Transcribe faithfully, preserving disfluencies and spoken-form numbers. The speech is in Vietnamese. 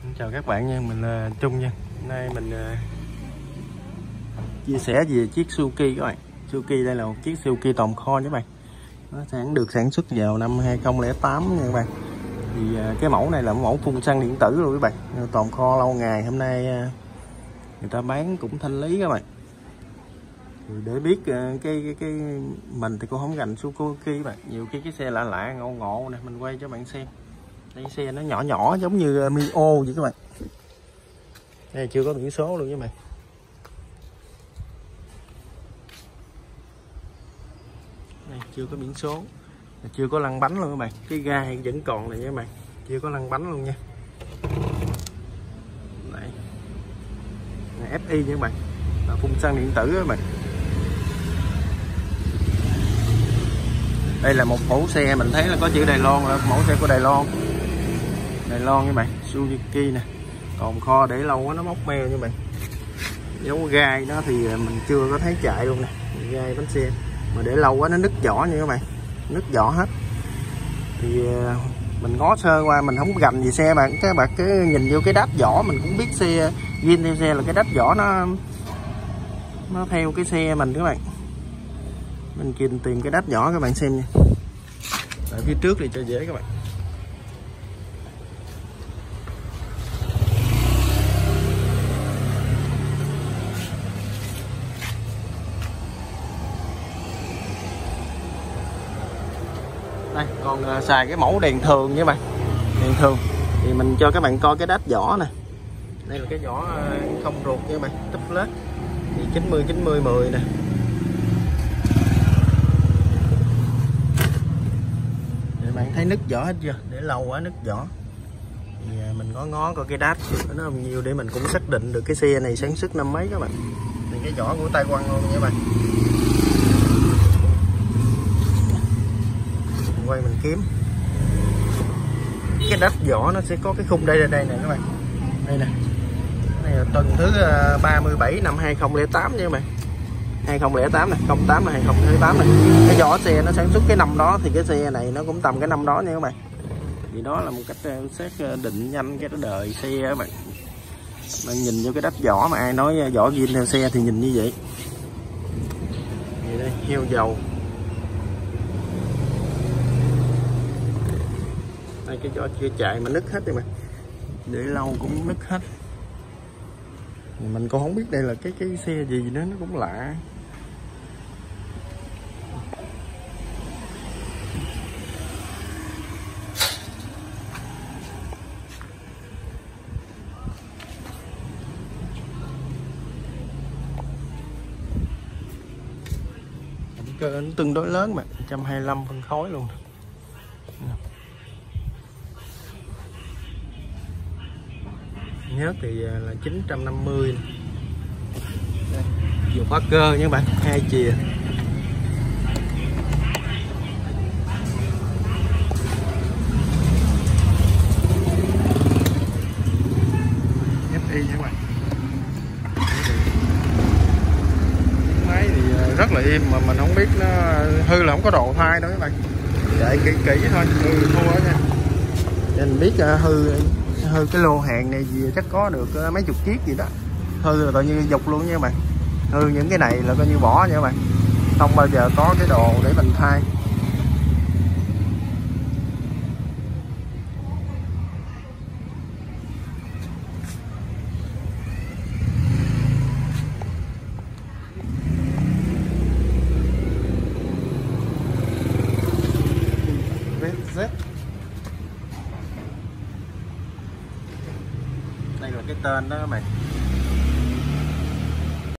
Chào các bạn nha, mình là Trung nha. Hôm nay mình uh, chia sẻ về chiếc Suzuki các bạn. Suzuki đây là một chiếc Suzuki tồn kho nha các bạn. Nó sản được sản xuất vào năm hai không không tám nha các bạn. Thì uh, cái mẫu này là mẫu phun xăng điện tử luôn các bạn. Tồn kho lâu ngày, hôm nay uh, người ta bán cũng thanh lý các bạn. Thì để biết uh, cái, cái cái mình thì cũng không gành Suzuki các bạn. Nhiều khi cái xe lạ lạ ngộ ngộ nè, mình quay cho bạn xem. Đây xe nó nhỏ nhỏ giống như Mio vậy các bạn. Đây chưa có biển số luôn với mày. Đây chưa có biển số, chưa có lăn bánh luôn các bạn. Cái gai vẫn còn này nha các bạn, chưa có lăn bánh luôn nha. Đây ép i nha các bạn, là phun xăng điện tử các bạn. Đây là một mẫu xe mình thấy là có chữ Đài Loan, là mẫu xe của Đài Loan. Đài Loan các bạn, Suzuki nè. Còn kho để lâu quá nó móc meo nha bạn. Dấu gai nó thì mình chưa có thấy chạy luôn nè, gai bánh xe mà để lâu quá nó nứt vỏ nha các bạn, nứt vỏ hết. Thì mình ngó sơ qua mình không gành gì xe bạn, các bạn cứ nhìn vô cái đát vỏ mình cũng biết xe zin theo xe là cái đát vỏ nó nó theo cái xe mình các bạn. Mình kìm tìm cái đát vỏ các bạn xem nha. Ở phía trước thì cho dễ các bạn. Đây còn uh, xài cái mẫu đèn thường nha bạn, đèn thường thì mình cho các bạn coi cái đát vỏ nè. Đây là cái vỏ uh, không ruột nha bạn, túp lết thì chín mươi chín mươi mười nè. Để bạn thấy nứt vỏ hết chưa, để lâu quá nứt vỏ. Thì uh, mình có ngó coi cái đát nó bao nhiêu để mình cũng xác định được cái xe này sản xuất năm mấy các bạn. Thì cái vỏ của tay quăng luôn nha bạn. Quay mình kiếm cái đát vỏ, nó sẽ có cái khung đây đây đây nè các bạn. Đây nè, đây là tuần thứ ba mươi bảy năm hai không không tám nha các bạn. hai không không tám này, không tám là hai không không tám này. Cái vỏ xe nó sản xuất cái năm đó thì cái xe này nó cũng tầm cái năm đó nha các bạn. Thì đó là một cách xác định nhanh cái đời xe các bạn. Bạn nhìn vô cái đát vỏ mà ai nói vỏ zin theo xe thì nhìn như vậy. Vậy đây, heo dầu. Đây cái vỏ chưa chạy mà nứt hết rồi mà, để lâu cũng nứt hết. Mình cũng không biết đây là cái cái xe gì nữa, nó cũng lạ. Cơ nó tương đối lớn mà, một trăm hai mươi lăm phân khối luôn. Nhớt thì là chín trăm năm mươi. Đây, dùng khóa cơ nha các bạn, hai chìa. ép i nha các bạn. Máy thì rất là im mà mình không biết nó hư là không có độ thay đâu các bạn. Chạy kỹ kỹ thôi, hư thua nha. Nên biết hư hư cái lô hàng này gì chắc có được mấy chục chiếc gì đó. Hư là coi như dục luôn nha các bạn. Hư những cái này là coi như bỏ nha các bạn, không bao giờ có cái đồ để mình thay. Z. Đây là cái tên đó các bạn.